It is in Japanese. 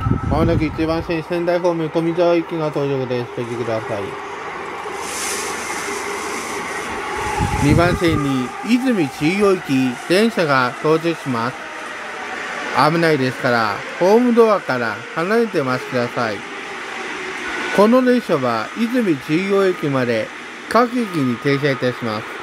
まもなく1番線仙台方面富沢行きが到着です。ご注意ください。2番線に泉中央行き電車が到着します。危ないですから、ホームドアから離れてお待ちください。この列車は泉中央駅まで各駅に停車いたします。